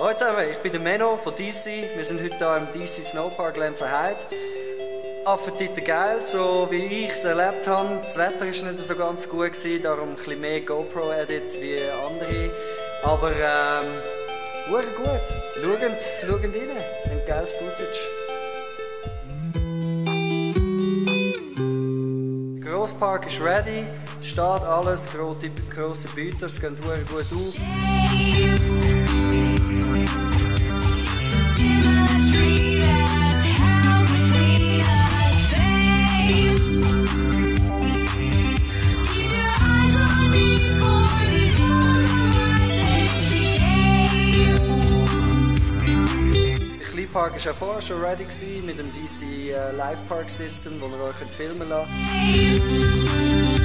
Hallo zusammen, ich bin der Menno von DC. Wir sind heute hier im DC Snowpark Lenzerheide. Affentitel geil, so wie ich es erlebt habe. Das Wetter war nicht so ganz gut, darum ein bisschen mehr GoPro-Edits wie andere. Aber gut. Schaut rein, ein geiles Footage. Der Grosspark ist ready, steht alles, grosse Büter, es geht gut auf. Der Park war ja vorher schon ready mit dem DC Live-Park System, wo ihr euch filmen lassen könnt.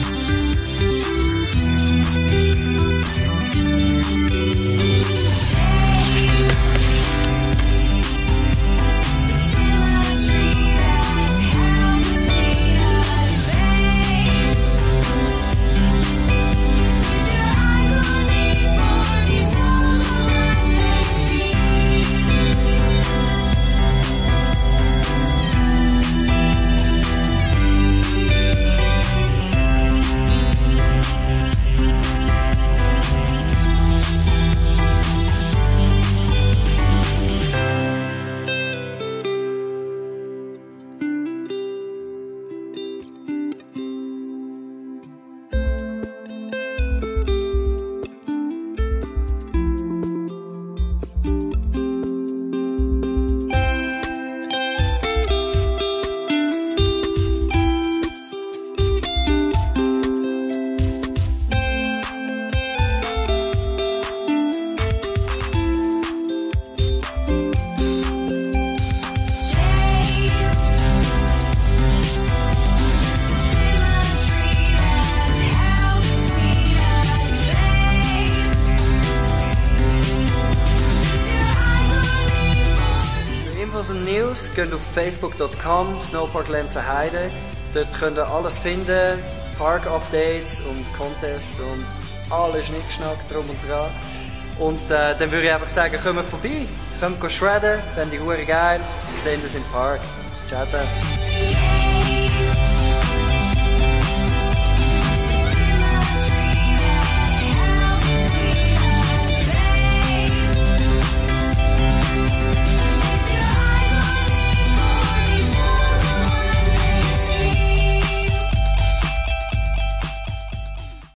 Infos und News geht auf facebook.com Snowpark Lenzerheide. Dort könnt ihr alles finden, Park-Updates und Contests und alles Schnickschnack drum und dran. Und dann würde ich einfach sagen, kommt vorbei, kommt shredden, fände ich verdammt geil. Wir sehen uns im Park. Ciao zusammen.